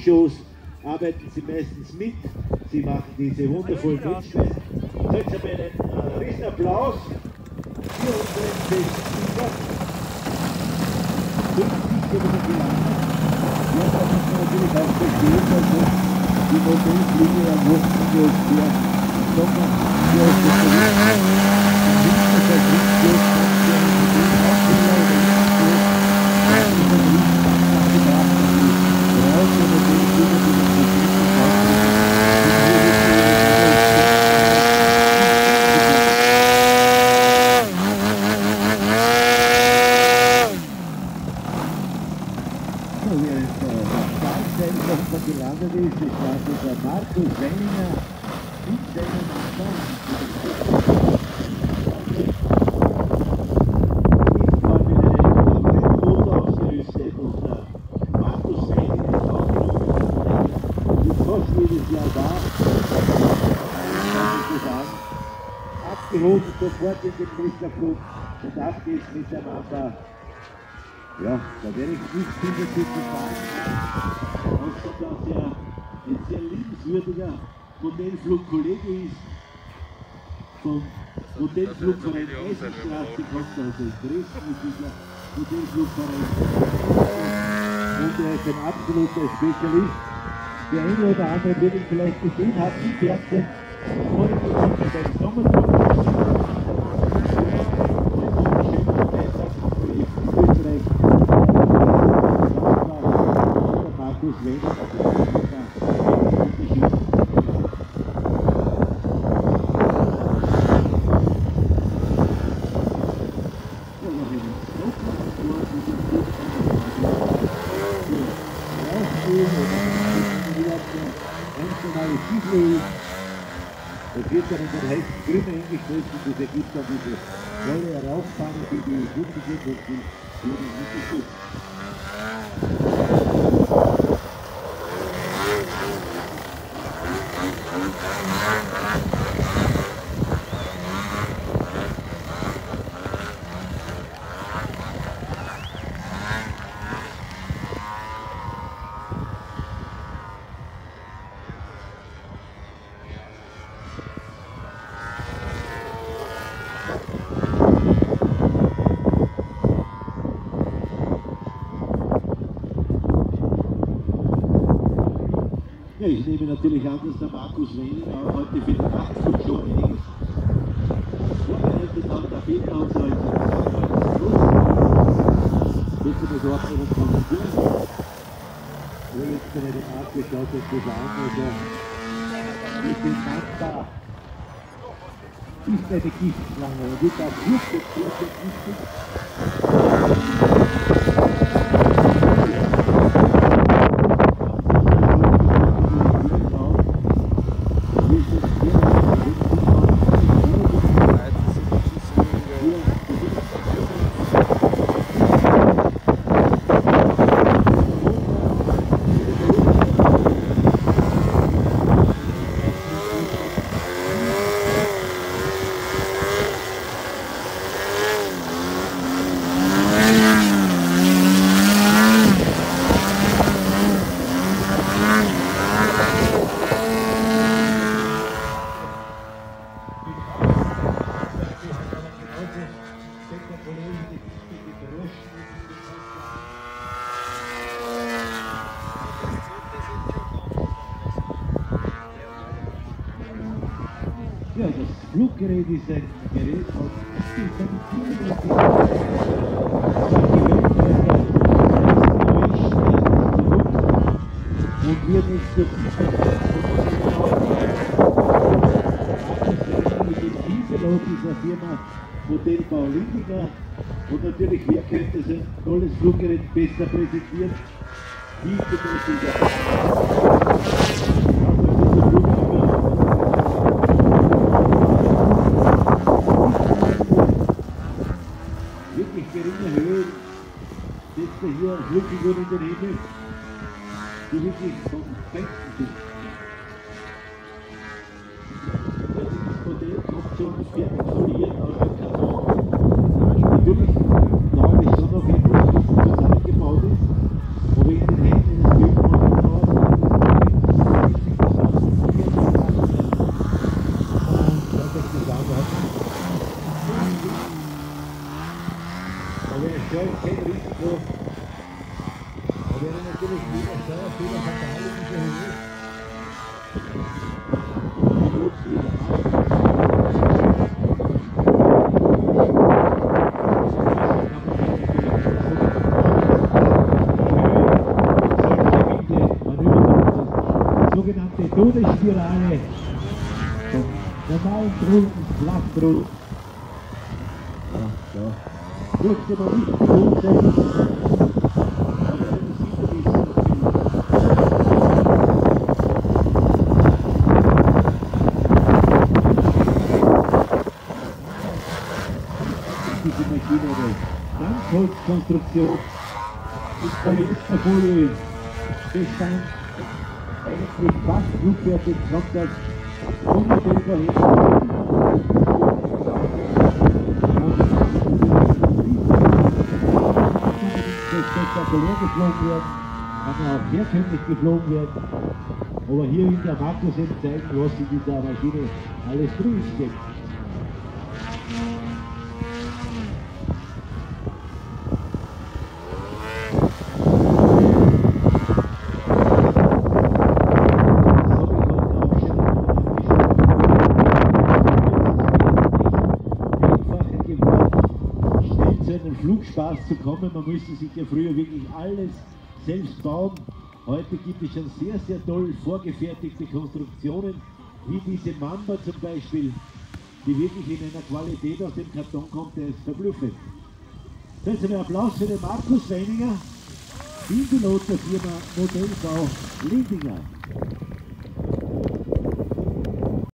Flugshows arbeiten sie meistens mit. Sie machen diese wundervollen Windschwellen. So, jetzt haben wir einen riesen Applaus für unseren Festflieger. 50 Kilometer gelandet. Ja, da muss man natürlich auch verstehen, dass die Modellflieger am Wochenende und der Sommer hier aus der gelandet ist, das war der Markus Wenninger mit seinem Mann. Ich war mit einem Boot ausgerüstet und Markus Wenninger ist auch ist fast jedes Jahr da. Abgeholt sofort in den Musterclub und ab geht's miteinander. Ja, da werde ich nicht viel dazu sagen. Außer dass er ein sehr liebenswürdiger Modellflugkollege ist. Vom Modellflugverein Essenstraße kommt, also in Dresden ist dieser Modellflugverein. Und er ist ein absoluter Spezialist. Der eine oder andere wird ihn vielleicht gesehen haben im Fernsehen. Heute beim Sommerflug. Österreich. Markus Wenninger. Das wird dann in den heißen Grüne eingestellt und das ergibt dann diese tolle Rauchfahne, die die Luft geht und die nicht gut. Ja, ich nehme natürlich an, dass der Markus Wenninger auch heute für die Nachtflug schon einiges vorbereitet hat. Der Peter und so weiter. Jetzt sind wir so ab und von der Tür. Ich habe jetzt bei dem Markt geschaut, dass das an, also mit dem Mann da ist eine Giftschlange und wird auch wirklich giftig. Ja, das Fluggerät ist ein Gerät von und wir nicht so mit dem Teampilot dieser Firma Modellbau Lindinger und natürlich, wer könnte sein tolles Fluggerät besser präsentieren? Wie wirklich geringe Höhe setzt er hier Flugfiguren in den Himmel, die wirklich vom Fenster sind. Das Modell kommt schon fertig foliert aus dem Karton. Natürlich glaube ich schon noch etwas, was zusammengebaut ist, aber in den Händen eines Bildmonteurs Sogenannte Todesspirale vom normalen Brut ins Flachbrut. Ja, ja. Dürfte man nicht gewohnt sein. Diese Maschine eine Ganzholzkonstruktion ist Polyesterfolie Bestand. Eigentlich fast flugfertig, kommt das ohne den Verhältnis. Spektakulär geflogen werden, kann auch herkömmlich geflogen werden. Aber hier will der Markus eben zeigen, was in dieser Maschine alles drin steckt. Flugspaß zu kommen. Man müsste sich ja früher wirklich alles selbst bauen. Heute gibt es schon sehr, sehr toll vorgefertigte Konstruktionen, wie diese Mamba zum Beispiel, die wirklich in einer Qualität aus dem Karton kommt, der ist verblüffend. So, jetzt einen Applaus für den Markus Weininger, Teampilot der Firma Modellbau Lindinger.